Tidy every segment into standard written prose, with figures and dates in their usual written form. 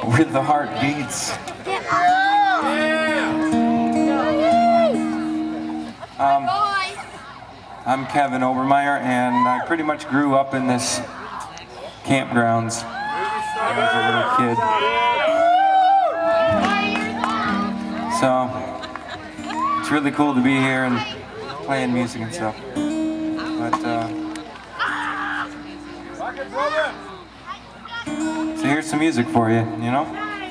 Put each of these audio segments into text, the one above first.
where the heart beats. I'm Kevin Obermeyer, and I pretty much grew up in this campgrounds as a little kid. So it's really cool to be here and playing music and stuff. But so here's some music for you, you know?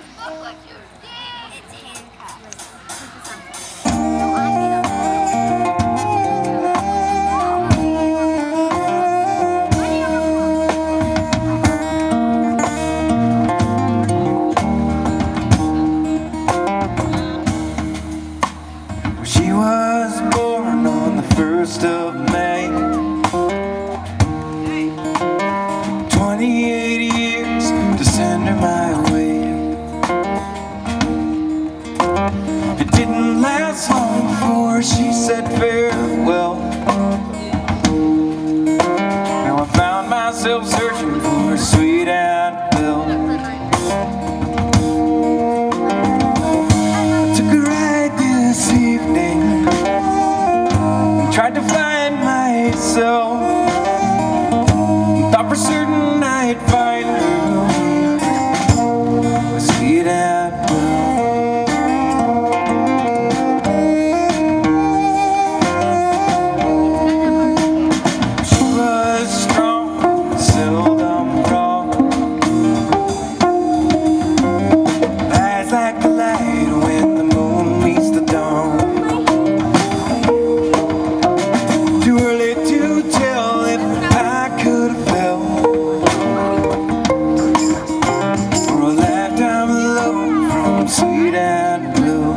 She was born on the 1st of May, 28 years to send her my way. It didn't last long before she said farewell. Now I found myself searching for a sweet Aunt Bill. This evening, tried to find myself. Thought for certain I'd find her, a sweet Aunt Bill. She was strong, seldom wrong. Eyes like the light when the moon meets the dawn. Too early to tell if I could have fell for a lifetime of love from sweet Aunt Blue.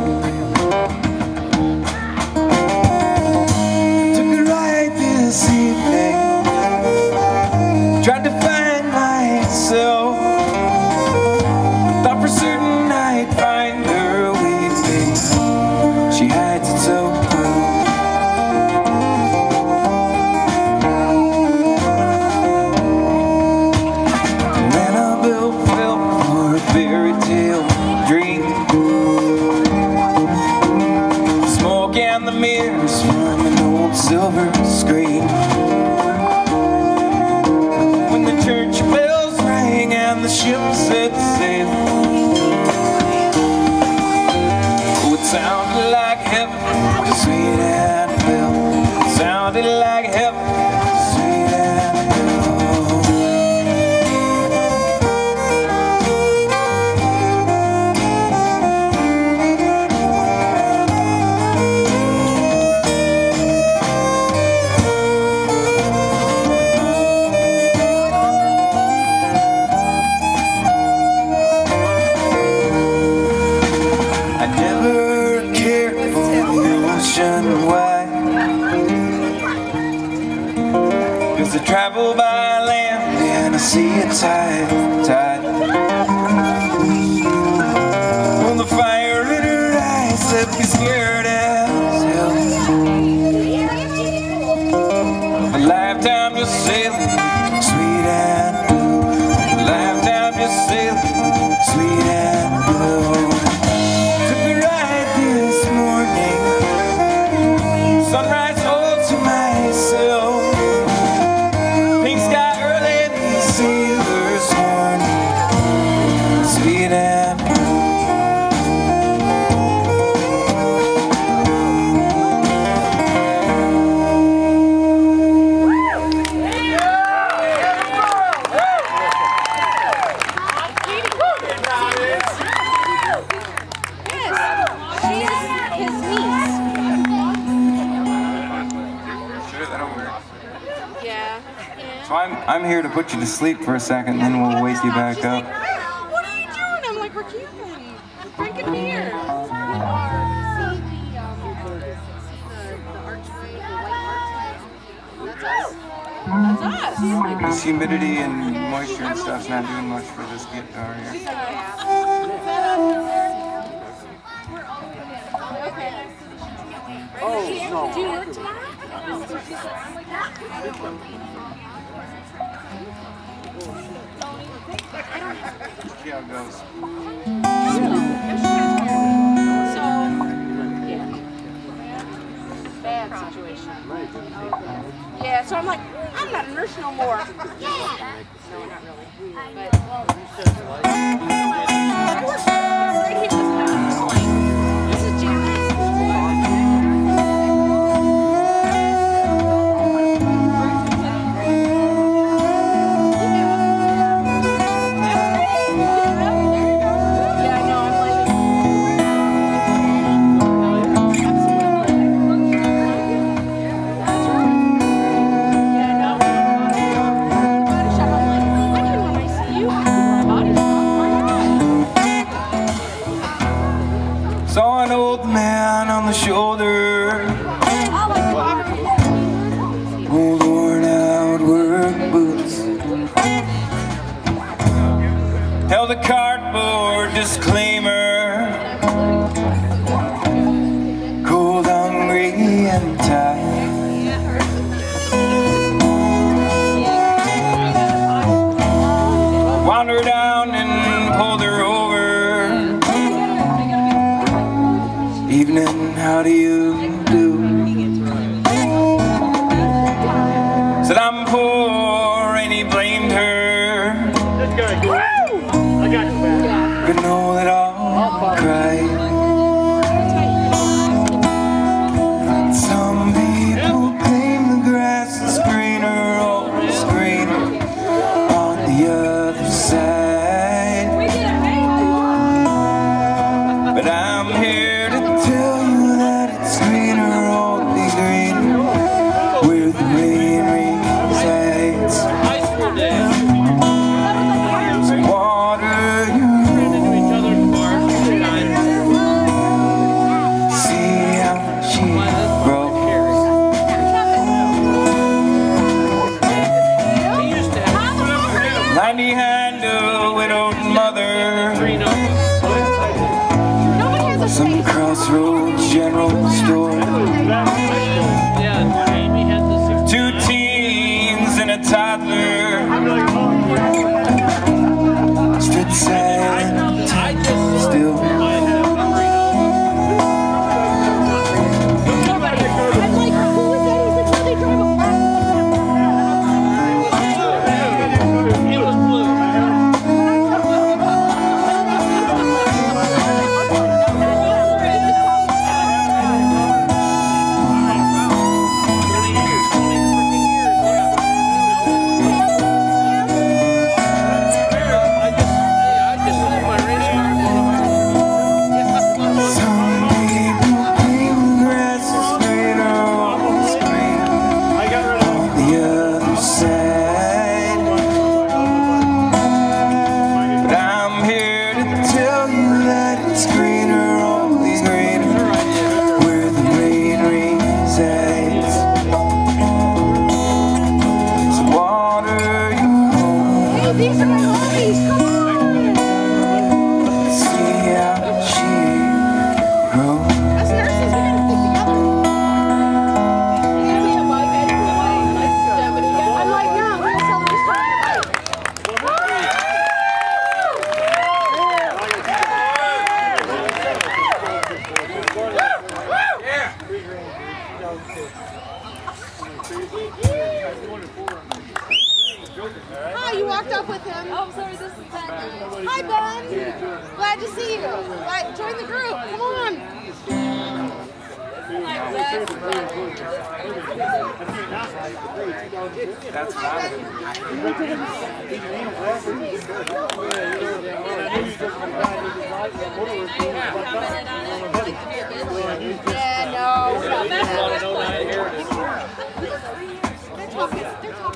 Took a ride this evening, tried to find myself. Thought for certain I'd find her weeping. She hides it so well. Annabelle fell for a fairy tale dream. Smoke and the mirrors from an old silver screen. When the church bells rang and the ship set sail, it sounded like heaven to sweet Aunt Bill. It sounded like heaven to sweet Aunt I never cared for the ocean wide, 'cause I travel by land and I see it tide. Well, the fire in her eyes left me scared as hell. A lifetime you're sailing, sweet Aunt Blue. A lifetime you're sailing, sweet Aunt Blue. Sunrise all to myself. Pink sky early, these sailors horn. Sweet Aunt So I'm here to put you to sleep for a second, then we'll wake you back up. What are you doing? I'm like, we're camping. Drinking beer. The archway, the white archway. That's us. This humidity and moisture and stuff's not doing much for this guitar here. Oh, no. Do you work tomorrow? No. See how it goes. Bad situation. Yeah, so I'm like, I'm not a nurse no more. Yeah. No, not really. But, I work right here. This is Janet. Saw an old man on the shoulder, old worn out work boots, held a cardboard disclaimer, cold, hungry, and tired. Wandered down and pulled her over. Evening, how do you do? Said I'm poor and he blamed her. That's good. I got you back. Could know that I'll cry. Some people claim the grass is greener, always greener on the other side. But I'm here to tell you that it's greener, only greener, where the rain resides. Some water you see how she grows. 90-handle widowed mother. Some crossroads general store. 2 teens and a toddler stood silent, still. Hi, you walked up with him. Oh, sorry, this is Ben. Hi, Ben. Glad to see you. Glad, join the group. Come on. That's valid. Yeah, no. They're talking.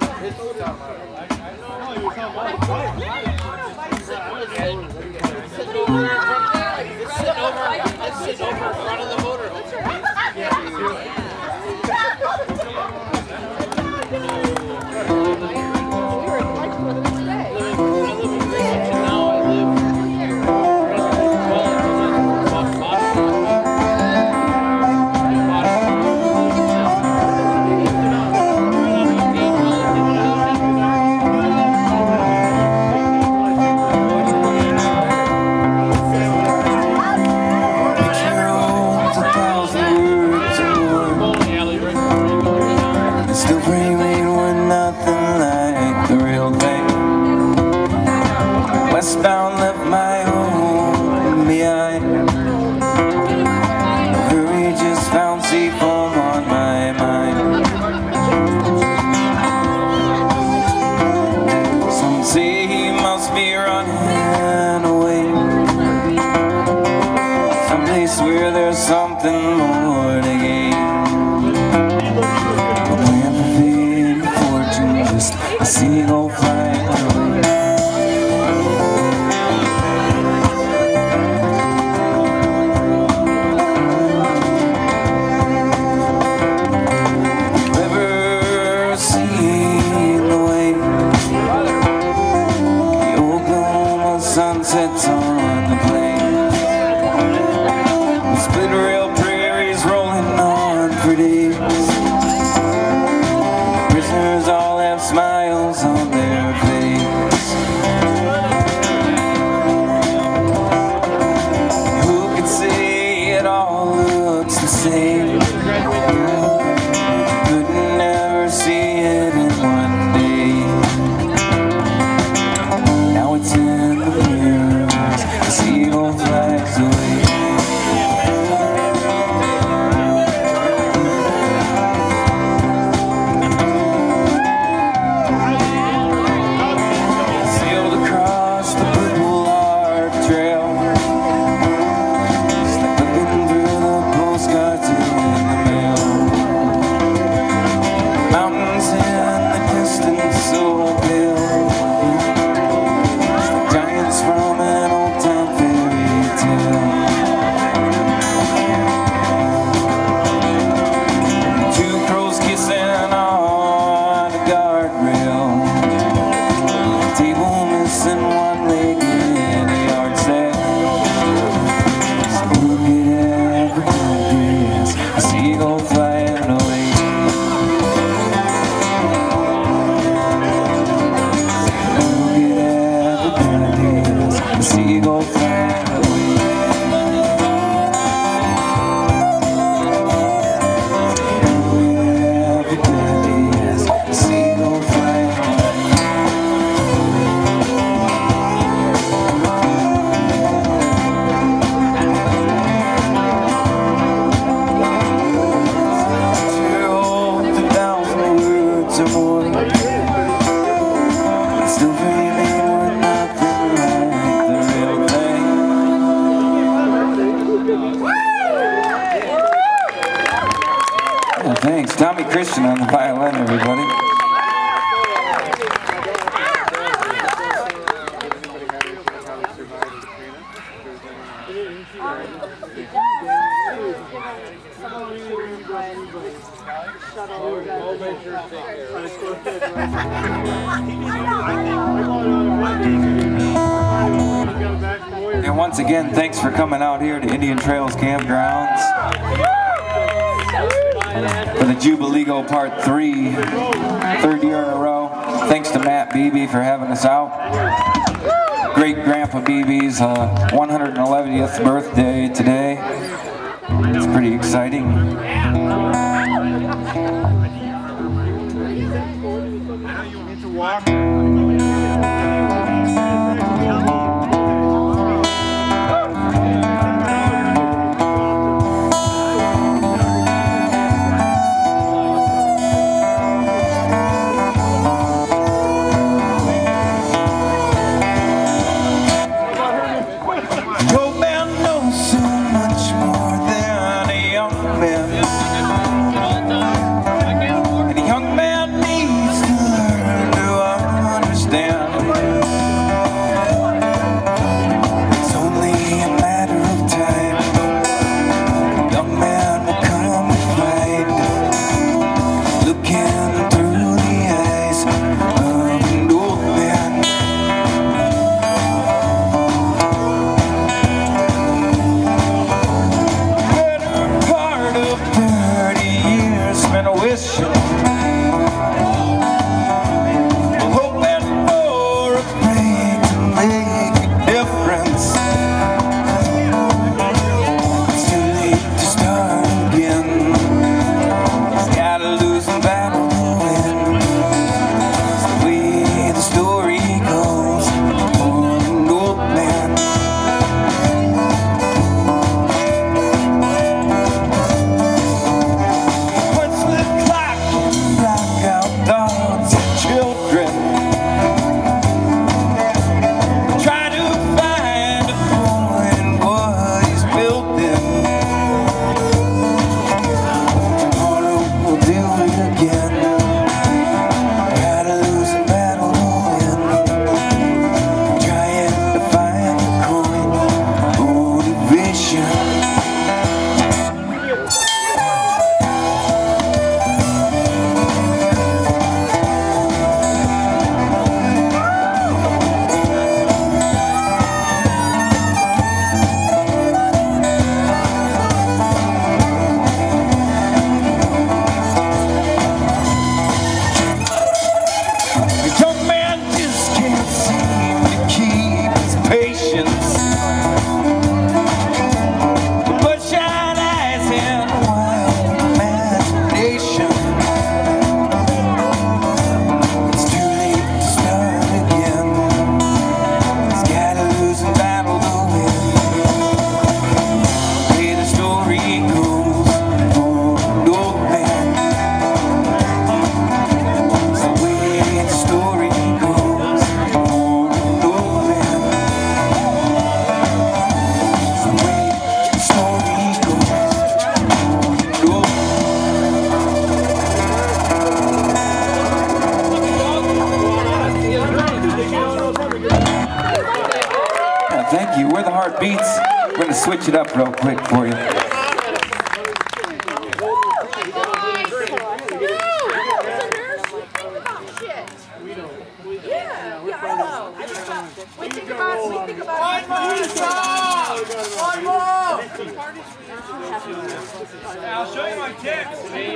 Let's sit over in front of the motorhome. left my home behind. Hurry, just found seafoam on my mind. Some say he must be running away, someplace where there's something more to gain. A plan for fame and fortune, just a seagull flying away. Ever seen the way the Oklahoma sun sets on the plain? Split rail prairies rolling on for days. Prisoners all have smiles on their face. Who could say it all looks the same? Couldn't never see it in one day. Now it's in the mirrors, the seagull flies away. Thanks. Tommy Christian on the violin, everybody. And once again, thanks for coming out here to Indian Trails Campgrounds for the Jubileego Part 3, third year in a row. Thanks to Matt Beebe for having us out. Great Grandpa Beebe's 111th birthday today. It's pretty exciting. And a young man needs to learn to patience. Bloodshot eyes and wild imagination. It's too late to start again. It's gotta lose a battle to win. The way the story goes for an old man. It's the way the story goes for an old man. It's the way the story goes for an old man. Yeah, thank you. We're the Heartbeats. We're going to switch it up real quick for you. I'll show you my tits.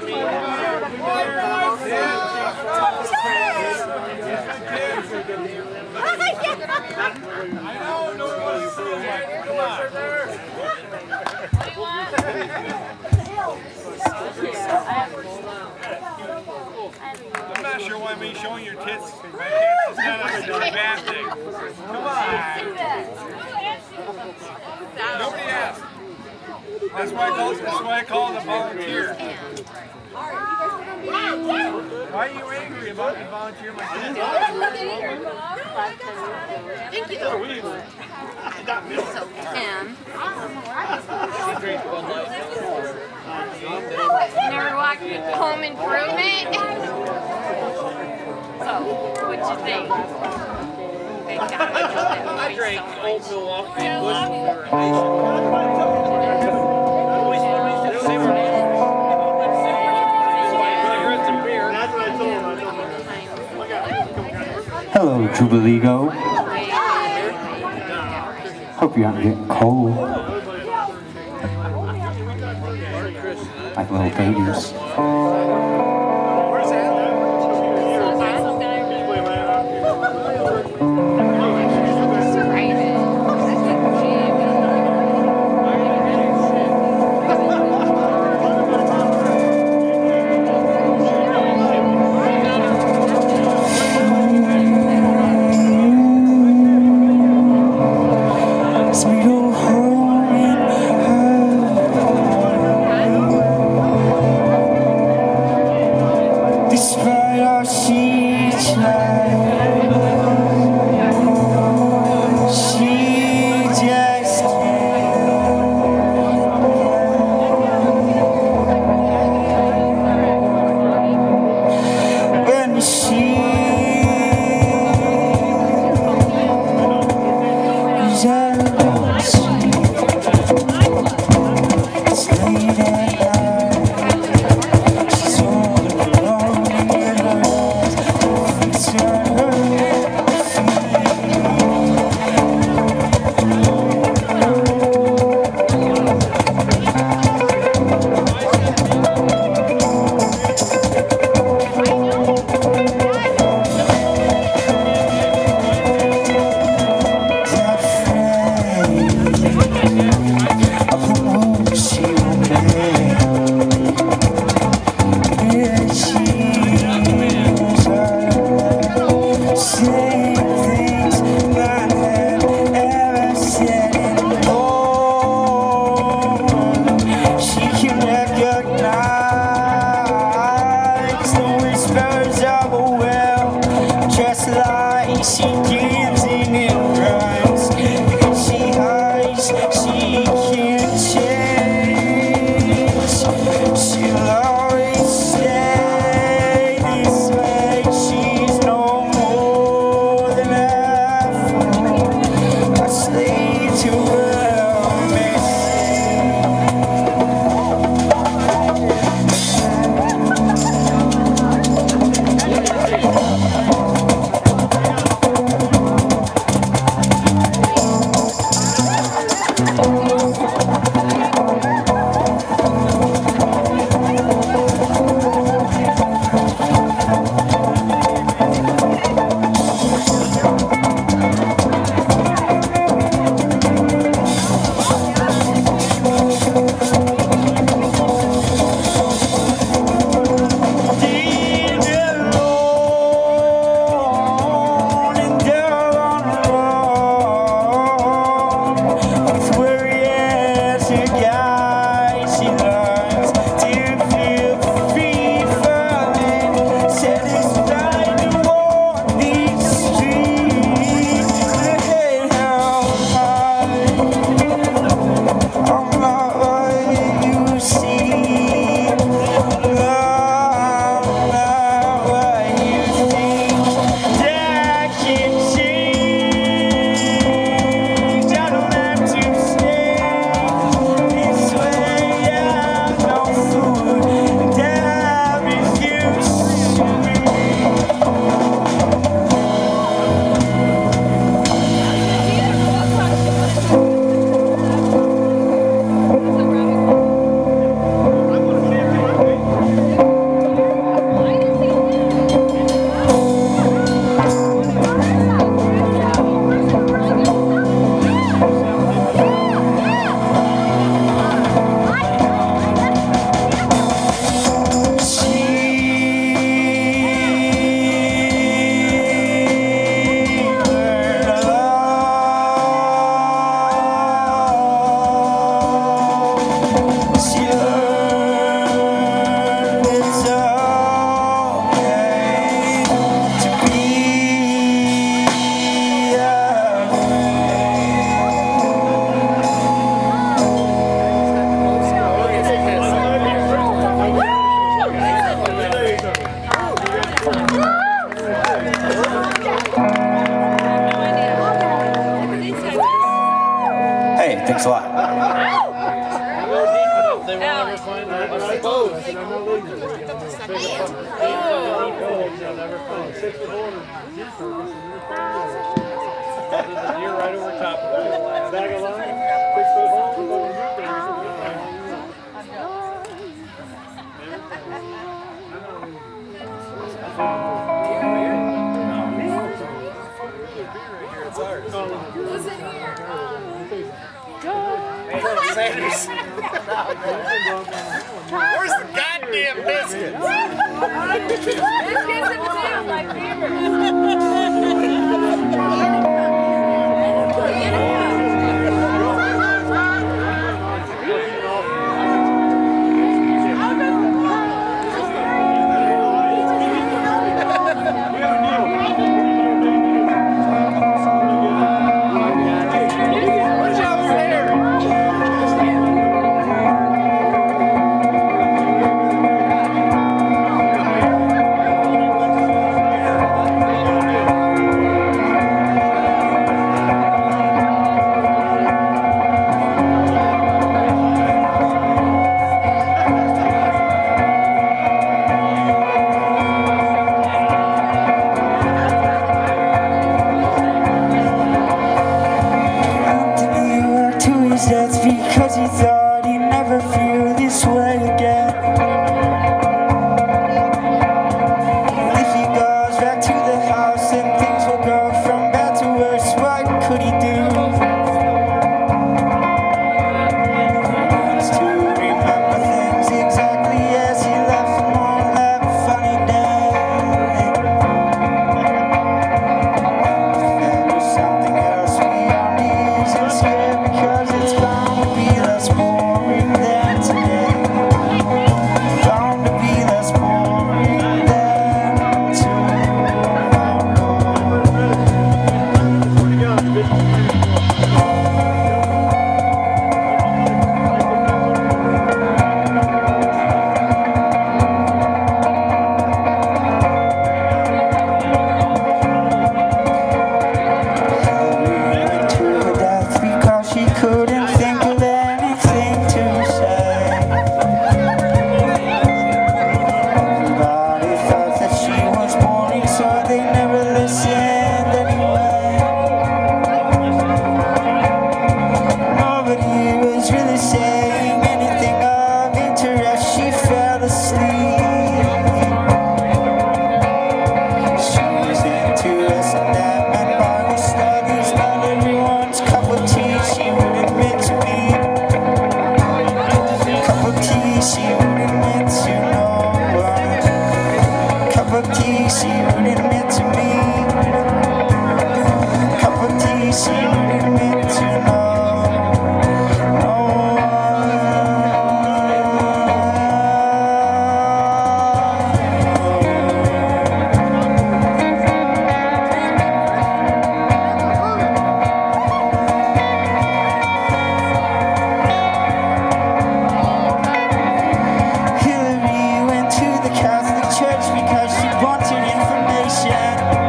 I know, nobody's saying that. Come on. I'm not sure why me showing your tits. My tits is not a bad thing. Come on. Nobody asked. That's why I call it a volunteer. Why are you angry about the volunteer? Thank you. So Kim. Never watched Home Improvement. So, what'd you think? I drank Old Milwaukee Hello, Jubileego. Hope you aren't getting cold. Like little babies. Despite our sheets she just when she is out of sleep. It's late at night. She's all alone in her feet turn her she gives in and runs, and she hides, she Thanks a lot. Right over top of it. Bag of line, 6 foot Who's in here? Sanders. Where's the goddamn biscuit? Biscuits and potatoes like Beaver. That's because he thought he'd never feel this way again. If he goes back to the house, then things will go from bad to worse. What could he do? He wants to remember things exactly as he left them on that funny day. If there was something else beyond these and scared because it's bound to be less boring than today. Bound to be less boring than tomorrow. To her death because she couldn't think of anything to say. Everybody thought that she was boring, so they never listened anyway. Nobody was really saying anything of interest. She fell asleep. She was interested in that and Bible studies, not everyone's cup of tea. She would admit to me, cup of tea. She would admit to no one. Cup of tea. She would admit to me. Cup of tea. She would admit to no one. Hillary went to the Catholic Church because she wanted information.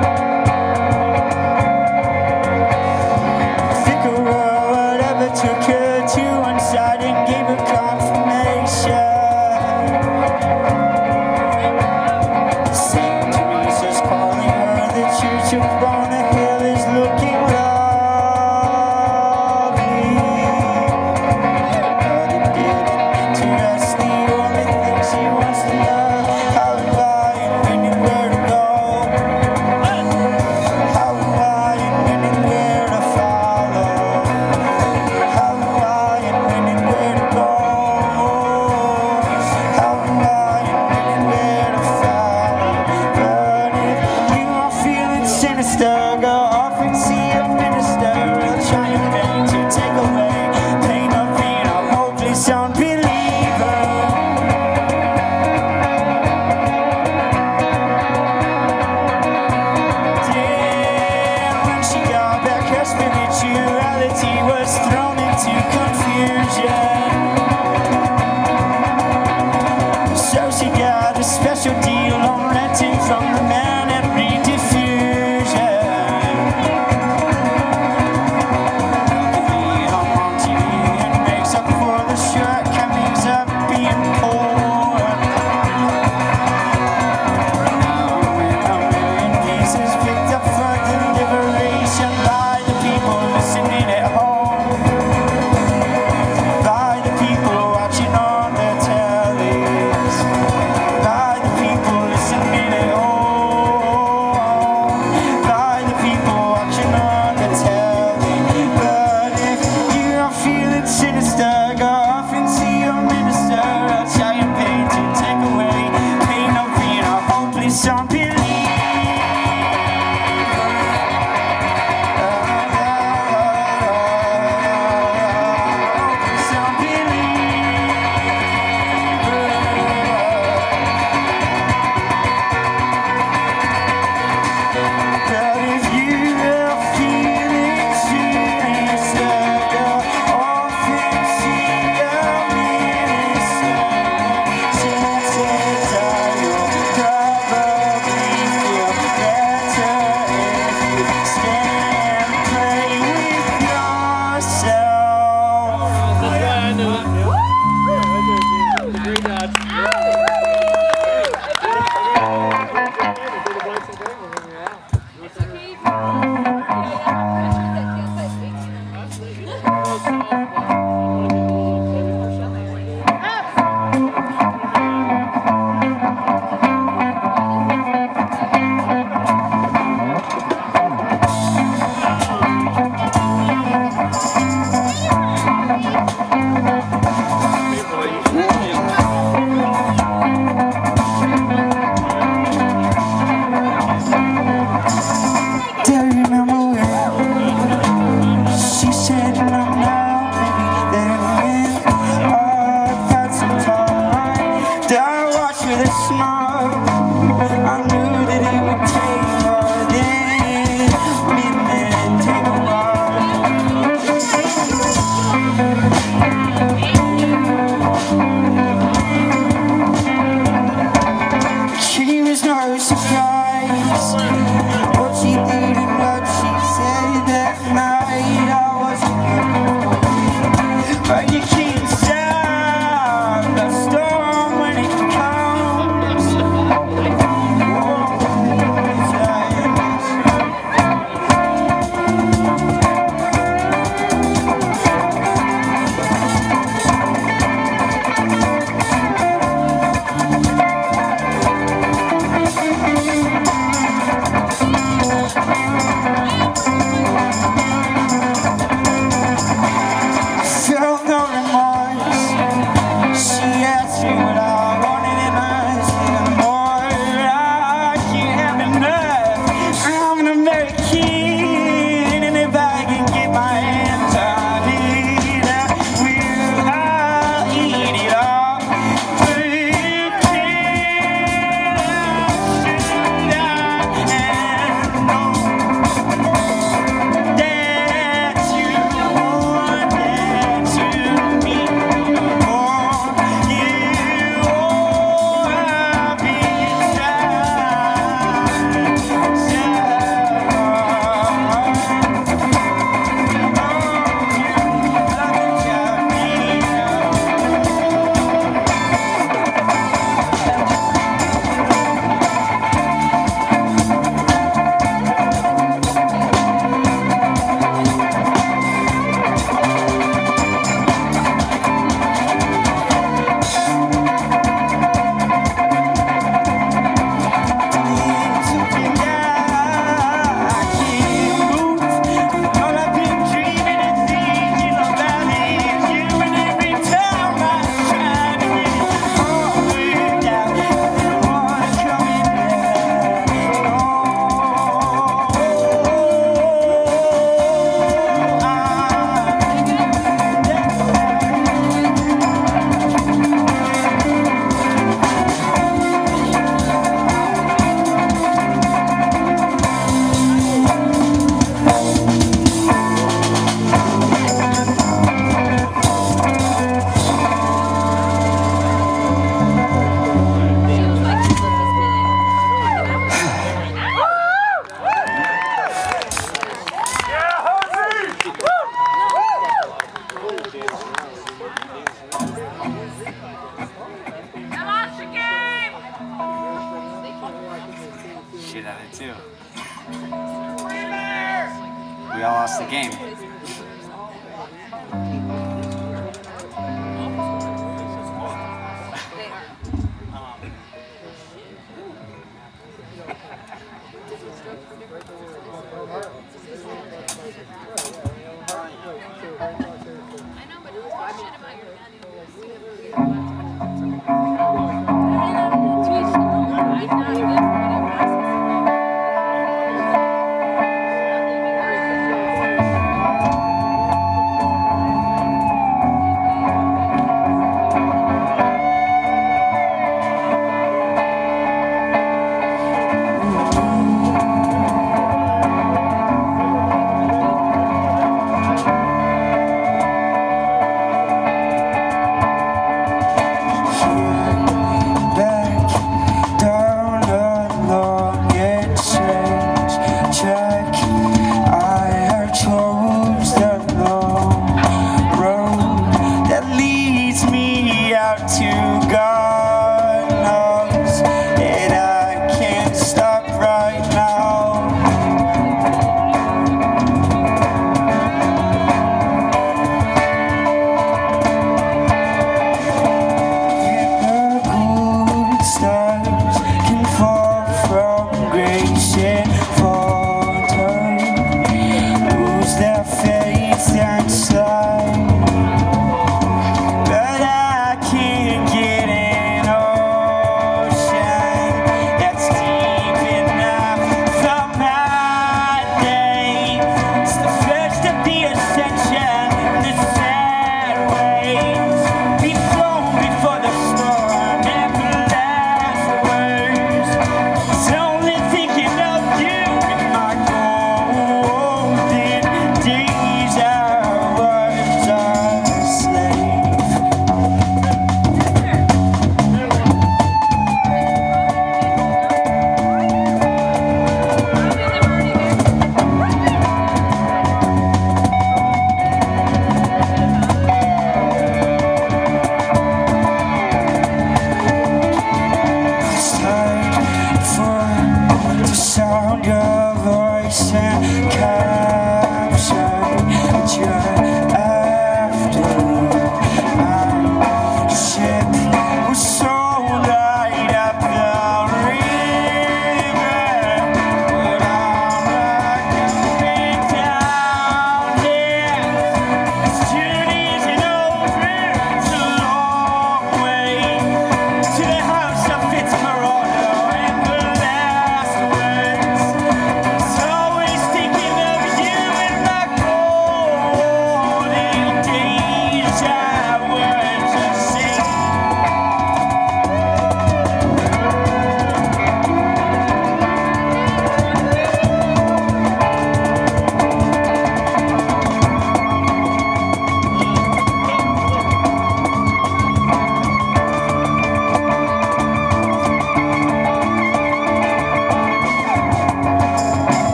Vicar or whatever took her to one side and gave her confirmation. Saint Teresa's calling her. The Church of Bona Hill is looking lovely. But it didn't interest the only thing she wants to know. How to buy and when and where to go. How to buy and when and where to follow. How to buy and when and where to go. How to buy and when and where to follow. But if you are feeling sinister, sinister. Go off and see your minister. I'll try your pain to take away pain of being a hopeless unbeliever. All things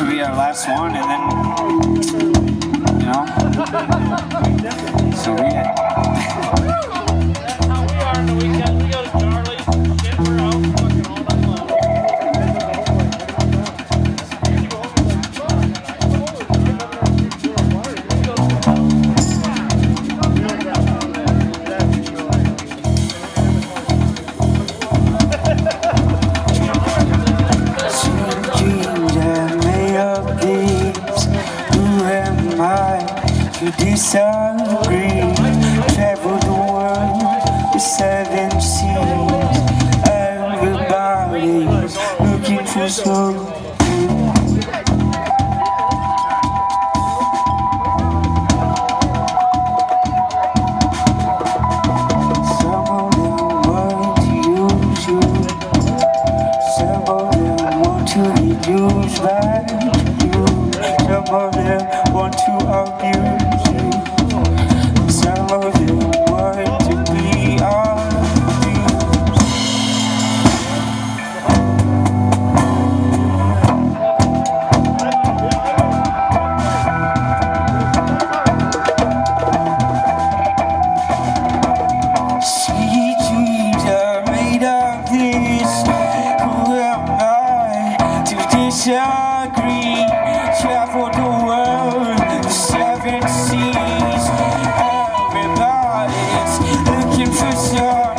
will be our last one, and then, you know, so That's how we are on the weekend. We go to Charlie's, Schaffer out fucking all night long. to disagree. Travel the world with 7 seas. Everybody's looking for something. Some of them want to use you. Some of them want to be used by you. Some of them want to abuse you. Some of them want to be abused. Sweet dreams are made of this. Who am I to disagree? Travel the world, the 7 seas. Everybody's looking for something.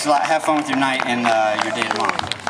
Thanks a lot. Have fun with your night and your day tomorrow.